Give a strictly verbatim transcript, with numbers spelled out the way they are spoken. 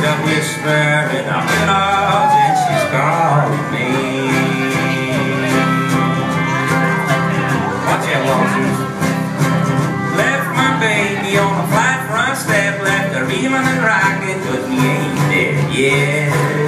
heard a whisper in the willows and she's calling me. Watch out, Walters. Left my baby on a flat front step, left her reeling and rocking, 'cause we ain't dead yet.